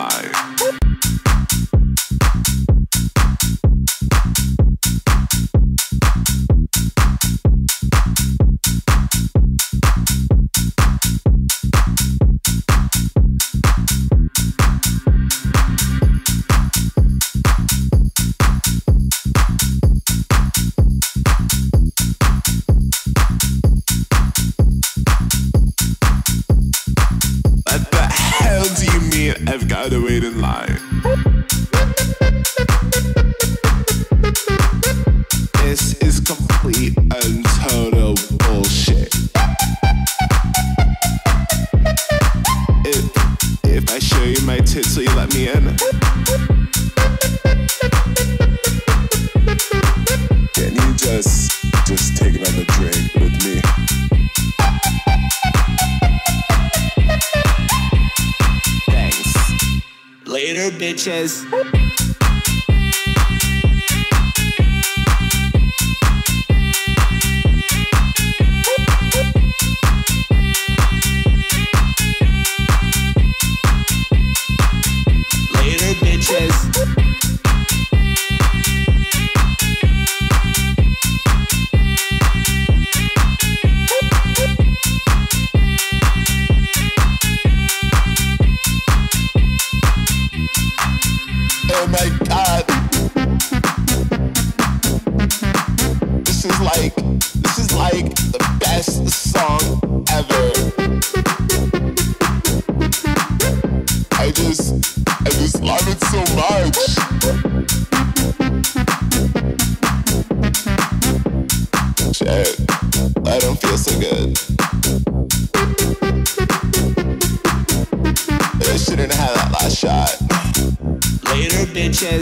lie. I've gotta wait in line. This is complete and total bullshit. If I show you my tits, will you let me in? Can you just take another drink with me? Later, bitches. Later, bitches. Oh my God. This is like the best song ever. I just love it so much. Shit, I don't feel so good. I shouldn't have that last shot. Later, bitches.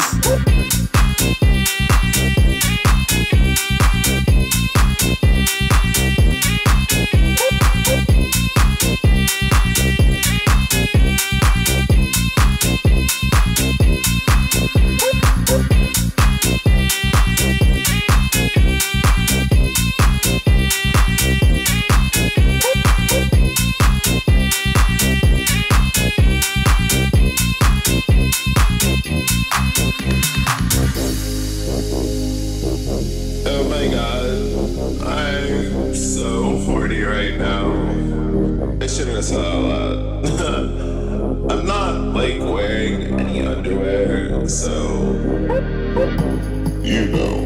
Oh my God, I'm so horny right now. I shouldn't have said that out loud. I'm not like wearing any underwear, so you know.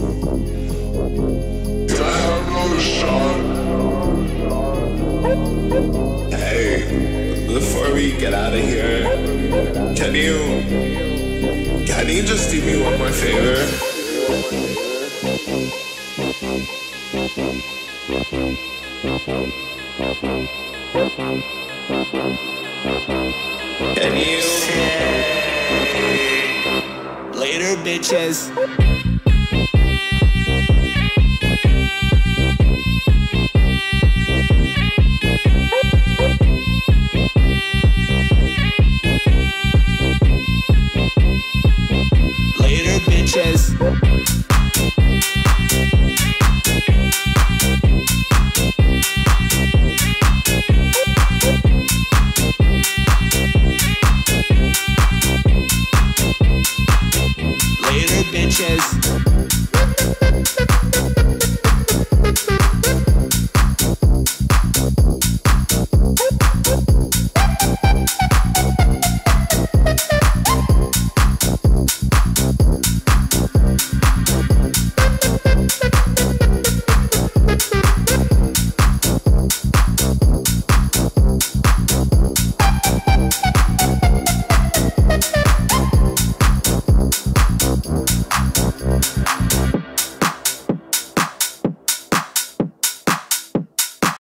Can I have another shot? Hey, before we get out of here, can you just do me one more favor? Can you say Later, bitches. Later, bitches. Later, bitches.